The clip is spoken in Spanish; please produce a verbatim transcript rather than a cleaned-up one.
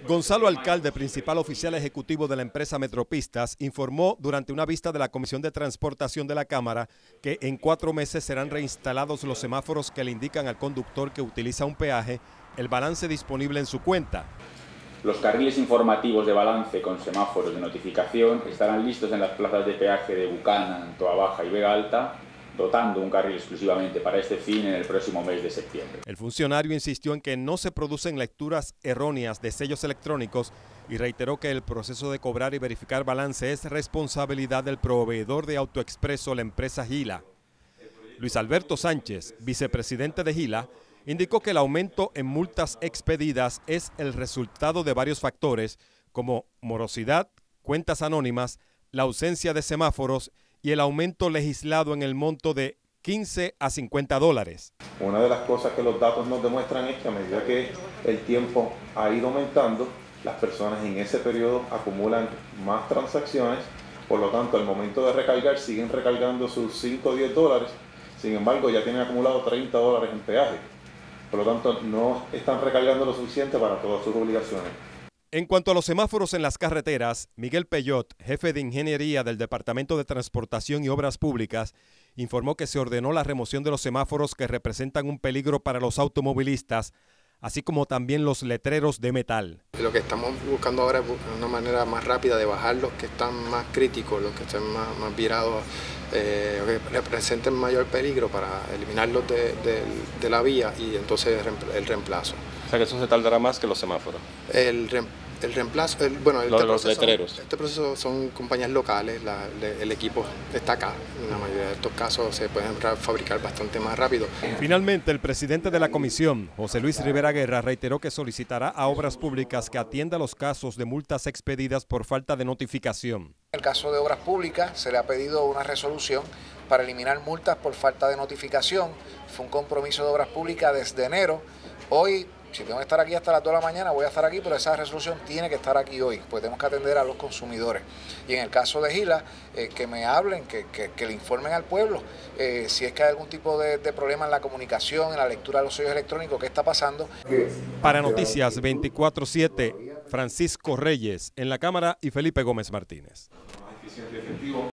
Gonzalo Alcalde, principal oficial ejecutivo de la empresa Metropistas, informó durante una vista de la Comisión de Transportación de la Cámara que en cuatro meses serán reinstalados los semáforos que le indican al conductor que utiliza un peaje el balance disponible en su cuenta. Los carriles informativos de balance con semáforos de notificación estarán listos en las plazas de peaje de Buchanan, Toa Baja y Vega Alta, dotando un carril exclusivamente para este fin en el próximo mes de septiembre. El funcionario insistió en que no se producen lecturas erróneas de sellos electrónicos y reiteró que el proceso de cobrar y verificar balance es responsabilidad del proveedor de AutoExpreso, la empresa Gila. Luis Alberto Sánchez, vicepresidente de Gila, indicó que el aumento en multas expedidas es el resultado de varios factores como morosidad, cuentas anónimas, la ausencia de semáforos y el aumento legislado en el monto de quince a cincuenta dólares. Una de las cosas que los datos nos demuestran es que a medida que el tiempo ha ido aumentando, las personas en ese periodo acumulan más transacciones, por lo tanto al momento de recargar siguen recargando sus cinco o diez dólares, sin embargo ya tienen acumulado treinta dólares en peaje, por lo tanto no están recargando lo suficiente para todas sus obligaciones. En cuanto a los semáforos en las carreteras, Miguel Peyot, jefe de Ingeniería del Departamento de Transportación y Obras Públicas, informó que se ordenó la remoción de los semáforos que representan un peligro para los automovilistas, así como también los letreros de metal. Lo que estamos buscando ahora es una manera más rápida de bajar los que están más críticos, los que están más, más virados, eh, que representen mayor peligro para eliminarlos de, de, de la vía y entonces el reemplazo. O sea que eso se tardará más que los semáforos. El reemplazo. El reemplazo, el, bueno, Lo este, de los proceso, letreros. este proceso son compañías locales, la, el equipo está acá. En la mayoría de estos casos se pueden fabricar bastante más rápido. Finalmente, el presidente de la comisión, José Luis Rivera Guerra, reiteró que solicitará a Obras Públicas que atienda los casos de multas expedidas por falta de notificación. En el caso de Obras Públicas se le ha pedido una resolución para eliminar multas por falta de notificación. Fue un compromiso de Obras Públicas desde enero. Hoy, si tengo que estar aquí hasta las dos de la mañana, voy a estar aquí, pero esa resolución tiene que estar aquí hoy, pues tenemos que atender a los consumidores. Y en el caso de Gila, eh, que me hablen, que, que, que le informen al pueblo, eh, si es que hay algún tipo de, de problema en la comunicación, en la lectura de los sellos electrónicos, ¿qué está pasando? Para Noticias veinticuatro siete, Francisco Reyes en la cámara y Felipe Gómez Martínez.